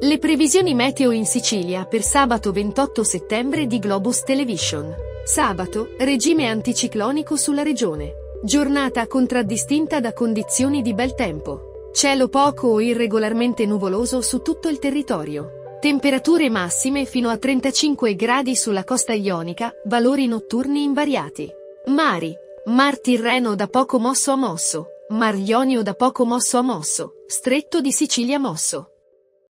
Le previsioni meteo in Sicilia per sabato 28 settembre di Globus Television. Sabato, regime anticiclonico sulla regione. Giornata contraddistinta da condizioni di bel tempo. Cielo poco o irregolarmente nuvoloso su tutto il territorio. Temperature massime fino a 35 gradi sulla costa ionica, valori notturni invariati. Mari. Mar Tirreno da poco mosso a mosso. Mar Ionio da poco mosso a mosso. Stretto di Sicilia mosso.